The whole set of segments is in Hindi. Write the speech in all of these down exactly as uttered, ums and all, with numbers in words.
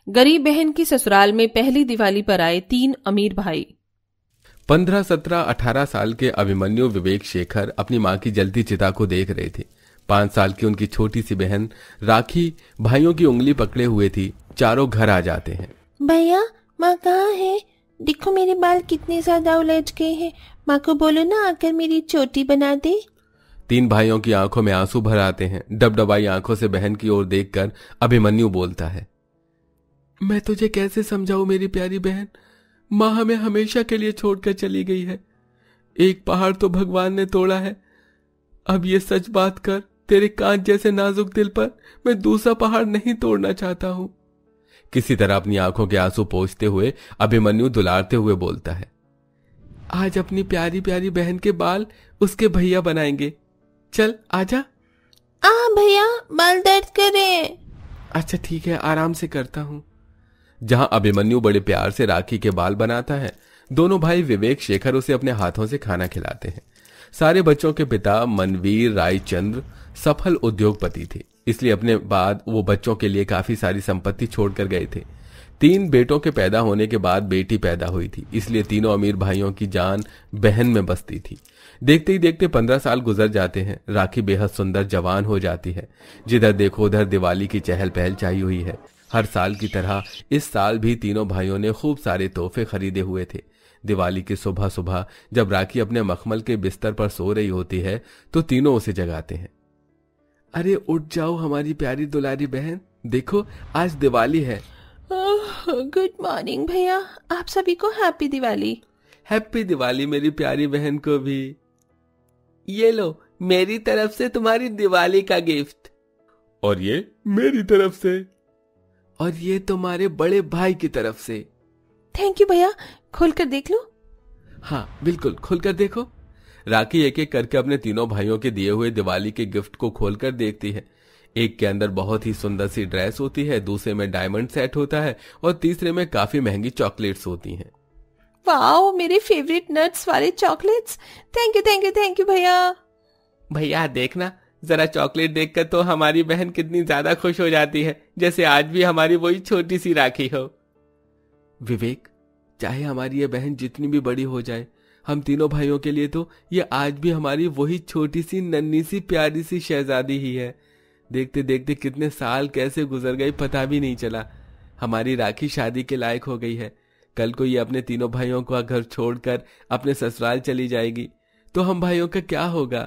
गरीब बहन की ससुराल में पहली दिवाली पर आए तीन अमीर भाई। पंद्रह सत्रह अठारह साल के अभिमन्यु विवेक शेखर अपनी माँ की जलती चिता को देख रहे थे। पांच साल की उनकी छोटी सी बहन राखी भाइयों की उंगली पकड़े हुए थी। चारों घर आ जाते हैं। भैया माँ कहाँ है? देखो मेरे बाल कितने ज्यादा उलझ गए हैं। माँ को बोलो ना आकर मेरी चोटी बना दे। तीन भाइयों की आंखों में आंसू भर आते हैं। डबडबाई आंखों से बहन की ओर देखकर अभिमन्यु बोलता है, मैं तुझे कैसे समझाऊं मेरी प्यारी बहन, माँ हमें हमेशा के लिए छोड़कर चली गई है। एक पहाड़ तो भगवान ने तोड़ा है, अब ये सच बात कर तेरे कांच जैसे नाजुक दिल पर मैं दूसरा पहाड़ नहीं तोड़ना चाहता हूं। किसी तरह अपनी आंखों के आंसू पोंछते हुए अभिमन्यु दुलारते हुए बोलता है, आज अपनी प्यारी प्यारी बहन के बाल उसके भैया बनाएंगे, चल आजा। आ भैया बाल दर्द करे। अच्छा ठीक है, आराम से करता हूं। जहां अभिमन्यु बड़े प्यार से राखी के बाल बनाता है, दोनों भाई विवेक शेखर उसे अपने हाथों से खाना खिलाते हैं। सारे बच्चों के पिता मनवीर रायचंद्र सफल उद्योगपति थे, इसलिए अपने बाद वो बच्चों के लिए काफी सारी संपत्ति छोड़कर गए थे। तीन बेटों के पैदा होने के बाद बेटी पैदा हुई थी, इसलिए तीनों अमीर भाइयों की जान बहन में बसती थी। देखते ही देखते पंद्रह साल गुजर जाते हैं। राखी बेहद सुंदर जवान हो जाती है। जिधर देखो उधर दिवाली की चहल पहल छाई हुई है। हर साल की तरह इस साल भी तीनों भाइयों ने खूब सारे तोहफे खरीदे हुए थे। दिवाली की सुबह सुबह जब राखी अपने मखमल के बिस्तर पर सो रही होती है तो तीनों उसे जगाते हैं। अरे उठ जाओ हमारी प्यारी दुलारी बहन, देखो आज दिवाली है। गुड मॉर्निंग भैया, आप सभी को हैप्पी दिवाली। हैप्पी दिवाली मेरी प्यारी बहन को भी। ये लो मेरी तरफ से तुम्हारी दिवाली का गिफ्ट, और ये मेरी तरफ से, और ये तुम्हारे बड़े भाई की तरफ से। थैंक यू भैया, खोलकर देख लो। हाँ बिल्कुल, खोलकर देखो। राखी एक एक करके अपने तीनों भाइयों के दिए हुए दिवाली के गिफ्ट को खोलकर देखती है। एक के अंदर बहुत ही सुंदर सी ड्रेस होती है, दूसरे में डायमंड सेट होता है और तीसरे में काफी महंगी चॉकलेट्स होती हैं। वाओ, मेरे फेवरेट नट्स वाले chocolates. Thank you thank you thank you भैया। भैया देखना, जरा चॉकलेट देखकर तो हमारी बहन कितनी ज्यादा खुश हो जाती है, जैसे आज भी हमारी वही छोटी सी राखी हो। विवेक, चाहे हमारी ये बहन जितनी भी बड़ी हो जाए, हम तीनों भाइयों के लिए तो ये आज भी हमारी वही छोटी सी नन्ही सी प्यारी सी शहजादी ही है। देखते देखते कितने साल कैसे गुजर गए पता भी नहीं चला। हमारी राखी शादी के लायक हो गई है। कल को ये अपने तीनों भाइयों को घर छोड़कर अपने ससुराल चली जाएगी तो हम भाइयों का क्या होगा?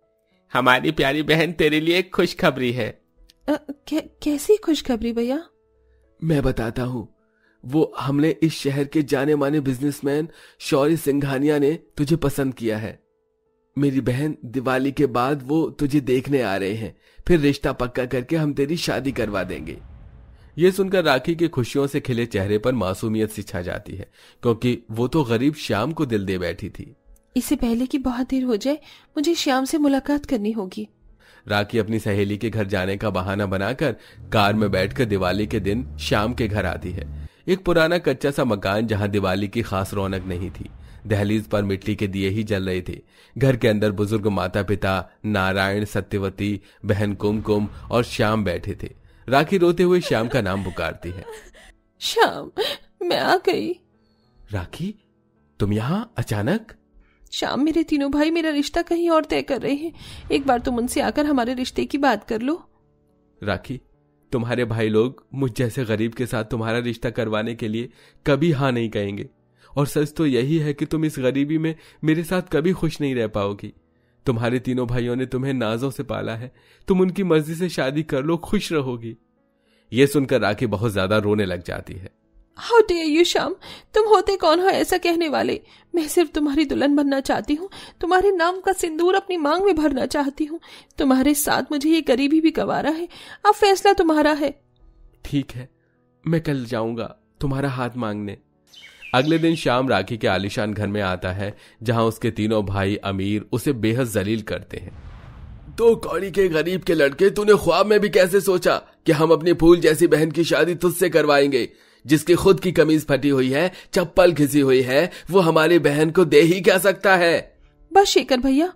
हमारी प्यारी बहन तेरे लिए एक खुशखबरी है। कै, कैसी खुशखबरी भैया? मैं बताता हूँ। वो हमने इस शहर के जाने माने बिजनेसमैन शौर्य सिंघानिया ने तुझे पसंद किया है। मेरी बहन, दिवाली के बाद वो तुझे देखने आ रहे हैं, फिर रिश्ता पक्का करके हम तेरी शादी करवा देंगे। ये सुनकर राखी के खुशियों से खिले चेहरे पर मासूमियत सी छा जाती है, क्योंकि वो तो गरीब श्याम को दिल दे बैठी थी। इससे पहले कि बहुत देर हो जाए, मुझे श्याम से मुलाकात करनी होगी। राखी अपनी सहेली के घर जाने का बहाना बनाकर कार में बैठकर दिवाली के दिन श्याम के घर आती है। एक पुराना कच्चा सा मकान जहां दिवाली की खास रौनक नहीं थी। दहलीज पर मिट्टी के दिए ही जल रहे थे। घर के अंदर बुजुर्ग माता पिता नारायण, सत्यवती, बहन कुमकुम और श्याम बैठे थे। राखी रोते हुए श्याम का नाम पुकारती है। श्याम, मैं आ गई। राखी, तुम यहाँ अचानक? श्याम, मेरे तीनों भाई मेरा रिश्ता कहीं और तय कर रहे हैं। एक बार तुम उनसे आकर हमारे रिश्ते की बात कर लो। राखी, तुम्हारे भाई लोग मुझ जैसे गरीब के साथ तुम्हारा रिश्ता करवाने के लिए कभी हाँ नहीं कहेंगे, और सच तो यही है कि तुम इस गरीबी में मेरे साथ कभी खुश नहीं रह पाओगी। तुम्हारे तीनों भाइयों ने तुम्हें नाजों से पाला है, तुम उनकी मर्जी से शादी कर लो, खुश रहोगी। ये सुनकर राखी बहुत ज्यादा रोने लग जाती है। हाउ डेयर यू श्याम, तुम होते कौन हो ऐसा कहने वाले? मैं सिर्फ तुम्हारी दुल्हन बनना चाहती हूँ, तुम्हारे नाम का सिंदूर अपनी मांग में भरना चाहती हूँ। तुम्हारे साथ मुझे ये गरीबी भी गवारा है। अब फैसला तुम्हारा है। ठीक है, मैं कल जाऊंगा तुम्हारा हाथ मांगने। अगले दिन शाम राखी के आलीशान घर में आता है, जहां उसके तीनों भाई अमीर उसे बेहद जलील करते हैं। तो कौड़ी के गरीब के लड़के, तूने ख्वाब में भी कैसे सोचा कि हम अपनी फूल जैसी बहन की शादी तुझसे करवाएंगे, जिसकी खुद की कमीज फटी हुई है, चप्पल घिसी हुई है, वो हमारी बहन को दे ही क्या सकता है? बस शेखर भैया,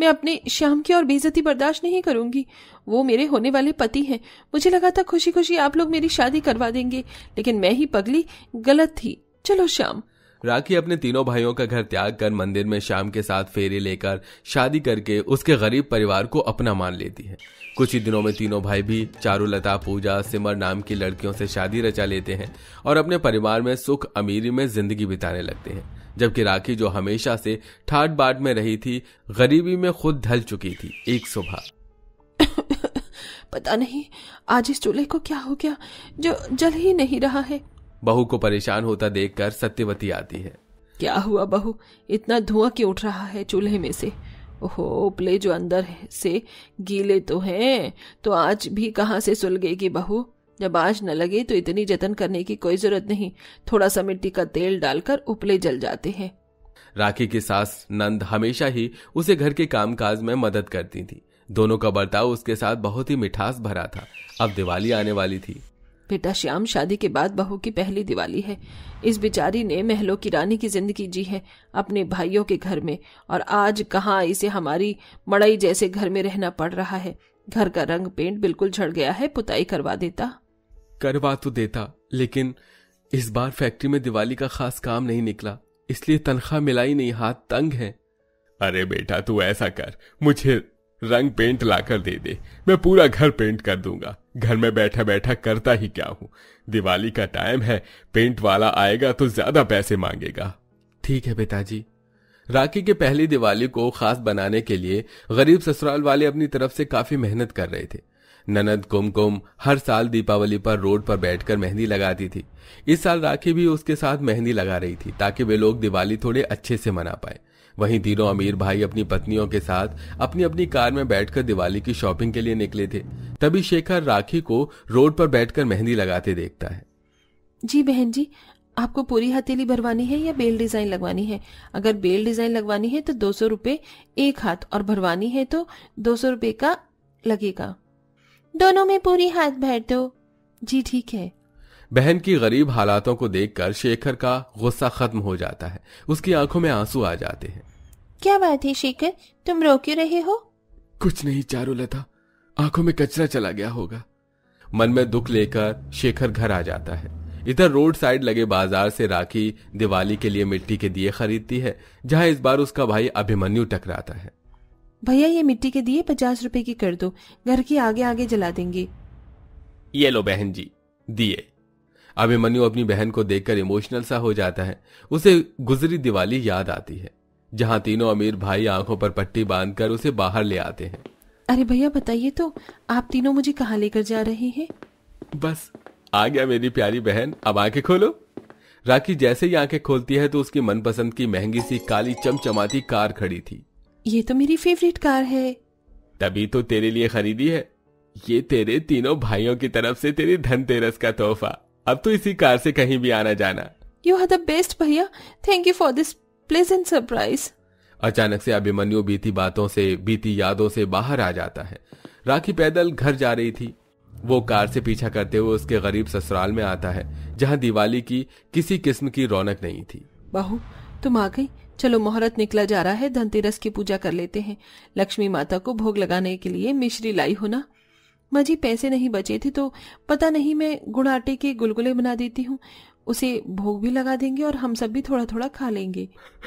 मैं अपने श्याम की और बेइज्जती बर्दाश्त नहीं करूंगी। वो मेरे होने वाले पति हैं। मुझे लगा था खुशी खुशी आप लोग मेरी शादी करवा देंगे, लेकिन मैं ही पगली, गलत थी। चलो श्याम। राखी अपने तीनों भाइयों का घर त्याग कर मंदिर में श्याम के साथ फेरे लेकर शादी करके उसके गरीब परिवार को अपना मान लेती है। कुछ ही दिनों में तीनों भाई भी चारुलता, पूजा, सिमर नाम की लड़कियों से शादी रचा लेते हैं और अपने परिवार में सुख अमीरी में जिंदगी बिताने लगते हैं। जबकि राखी, जो हमेशा से ठाट बाट में रही थी, गरीबी में खुद ढल चुकी थी। एक सुबह पता नहीं आज इस चूल्हे को क्या हो गया जो जल ही नहीं रहा है। बहू को परेशान होता देखकर सत्यवती आती है। क्या हुआ बहू, इतना धुआं क्यों उठ रहा है चूल्हे में से? ओहो, उपले जो अंदर से गीले तो हैं, तो आज भी कहाँ से सुलगेगी बहू? जब आज न लगे तो इतनी जतन करने की कोई जरूरत नहीं, थोड़ा सा मिट्टी का तेल डालकर उपले जल जाते हैं। राखी की सास नंद हमेशा ही उसे घर के कामकाज में मदद करती थी। दोनों का बर्ताव उसके साथ बहुत ही मिठास भरा था। अब दिवाली आने वाली थी। बेटा श्याम, शादी के बाद बहू की पहली दिवाली है। इस बेचारी ने महलों की रानी की जिंदगी जी है अपने भाइयों के घर में, और आज कहाँ इसे हमारी मड़ई जैसे घर में रहना पड़ रहा है। घर का रंग पेंट बिल्कुल झड़ गया है, पुताई करवा देता। करवा तो देता, लेकिन इस बार फैक्ट्री में दिवाली का खास काम नहीं निकला, इसलिए तनख्वाह मिला ही नहीं, हाथ तंग है। अरे बेटा, तू ऐसा कर, मुझे रंग पेंट लाकर दे दे, मैं पूरा घर पेंट कर दूंगा। घर में बैठा बैठा करता ही क्या हूँ, दिवाली का टाइम है, पेंट वाला आएगा तो ज्यादा पैसे मांगेगा। ठीक है पिताजी। राखी के पहली दिवाली को खास बनाने के लिए गरीब ससुराल वाले अपनी तरफ से काफी मेहनत कर रहे थे। ननद कुमकुम हर साल दीपावली पर रोड पर बैठकर मेहंदी लगाती थी। इस साल राखी भी उसके साथ मेहंदी लगा रही थी ताकि वे लोग दिवाली थोड़े अच्छे से मना पाए। वहीं तीनों अमीर भाई अपनी पत्नियों के साथ अपनी अपनी कार में बैठकर दिवाली की शॉपिंग के लिए निकले थे। तभी शेखर राखी को रोड पर बैठकर मेहंदी लगाते देखता है। जी बहन जी, आपको पूरी हथेली भरवानी है या बेल डिजाइन लगवानी है? अगर बेल डिजाइन लगवानी है तो दो सौ रुपए एक हाथ, और भरवानी है तो दो सौ रुपए का लगेगा। दोनों में पूरी हाथ भर दो। जी ठीक है। बहन की गरीब हालातों को देखकर शेखर का गुस्सा खत्म हो जाता है। उसकी आंखों में आंसू आ जाते हैं। क्या बात है शेखर, तुम रो क्यों रहे हो? कुछ नहीं चारुलता, आंखों में कचरा चला गया होगा। मन में दुख लेकर शेखर घर आ जाता है। इधर रोड साइड लगे बाजार से राखी दिवाली के लिए मिट्टी के दिए खरीदती है, जहां इस बार उसका भाई अभिमन्यु टकराता है। भैया, ये मिट्टी के दिए पचास रुपए की कर दो, घर के आगे आगे जला देंगे। ये लो बहन जी दिए। अभिमन्यु अपनी बहन को देखकर इमोशनल सा हो जाता है। उसे गुजरी दिवाली याद आती है, जहां तीनों अमीर भाई आंखों पर पट्टी बांधकर उसे बाहर ले आते हैं। अरे भैया बताइए तो, आप तीनों मुझे कहाँ लेकर जा रहे हैं? बस आ गया मेरी प्यारी बहन, अब आंखें खोलो। राखी जैसे ही आंखें खोलती है तो उसकी मनपसंद की महंगी सी काली चमचमाती कार खड़ी थी। ये तो मेरी फेवरेट कार है। तभी तो तेरे लिए खरीदी है। ये तेरे तीनों भाइयों की तरफ से तेरी धनतेरस का तोहफा। अब तो इसी कार से कहीं भी आना जाना। यू आर द बेस्ट भैया, thank you for this pleasant surprise. अचानक से अभिमन्यु बीती बातों से, बीती यादों से बाहर आ जाता है। राखी पैदल घर जा रही थी। वो कार से पीछा करते हुए उसके गरीब ससुराल में आता है, जहां दिवाली की किसी किस्म की रौनक नहीं थी। बहू तुम आ गई, चलो मुहूर्त निकला जा रहा है, धनतेरस की पूजा कर लेते हैं। लक्ष्मी माता को भोग लगाने के लिए मिश्री लाई हो ना? माँ जी, पैसे नहीं बचे थे तो पता नहीं मैं गुड़ आटे के गुलगुले बना देती हूँ, उसे भोग भी लगा देंगे और हम सब भी थोड़ा थोड़ा खा लेंगे।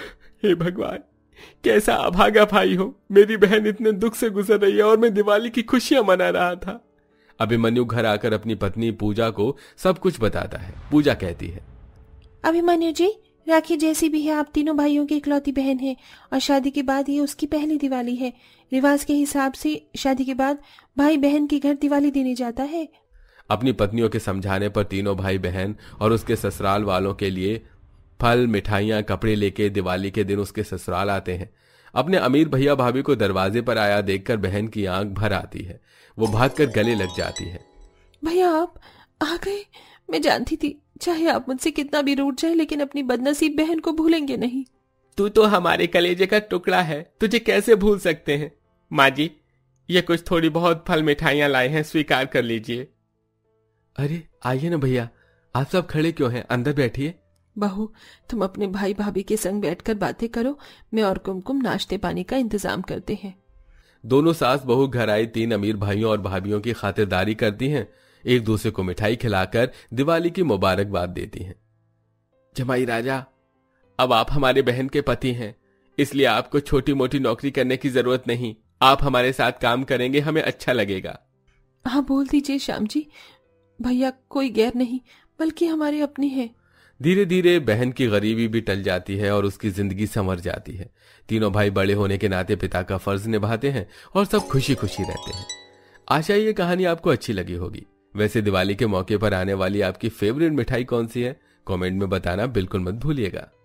हे भगवान, कैसा अभागा भाई हो। मेरी बहन इतने दुख से गुजर रही है और मैं दिवाली की खुशियां मना रहा था। अभिमन्यु घर आकर अपनी पत्नी पूजा को सब कुछ बताता है। पूजा कहती है, अभिमन्यु जी, राखी जैसी भी है आप तीनों भाइयों की इकलौती बहन है और शादी के बाद ये उसकी पहली दिवाली है। रिवाज के हिसाब से शादी के बाद भाई बहन के घर दिवाली देने जाता है। अपनी पत्नियों के समझाने पर तीनों भाई बहन और उसके ससुराल वालों के लिए फल, मिठाइयां, कपड़े लेके दिवाली के दिन उसके ससुराल आते हैं। अपने अमीर भैया भाभी को दरवाजे पर आया देखकर बहन की आंख भर आती है। वो भागकर गले लग जाती है। भैया आप आ गए, मैं जानती थी चाहे आप मुझसे कितना भी रूठ जाए लेकिन अपनी बदनसीब बहन को भूलेंगे नहीं। तू तो हमारे कलेजे का टुकड़ा है, तुझे कैसे भूल सकते हैं। माँ जी, ये कुछ थोड़ी बहुत फल मिठाइयां लाए हैं, स्वीकार कर लीजिए। अरे आइए ना भैया, आप सब खड़े क्यों हैं, अंदर बैठिए। बहू तुम अपने भाई भाभी के संग बैठकर बातें करो, मैं और कुमकुम नाश्ते पानी का इंतजाम करते हैं। दोनों सास बहू घर आए तीन अमीर भाइयों और भाभियों की खातिरदारी करती हैं, एक दूसरे को मिठाई खिलाकर दिवाली की मुबारकबाद देती हैं। जमाई राजा, अब आप हमारे बहन के पति हैं, इसलिए आपको छोटी मोटी नौकरी करने की जरूरत नहीं। आप हमारे साथ काम करेंगे, हमें अच्छा लगेगा। हाँ बोल दीजिए श्याम जी, भैया कोई गैर नहीं बल्कि हमारे अपने हैं। धीरे धीरे बहन की गरीबी भी टल जाती है और उसकी जिंदगी संवर जाती है। तीनों भाई बड़े होने के नाते पिता का फर्ज निभाते हैं और सब खुशी खुशी रहते हैं। आशा ये कहानी आपको अच्छी लगी होगी। वैसे दिवाली के मौके पर आने वाली आपकी फेवरेट मिठाई कौन सी है, कमेंट में बताना बिल्कुल मत भूलिएगा।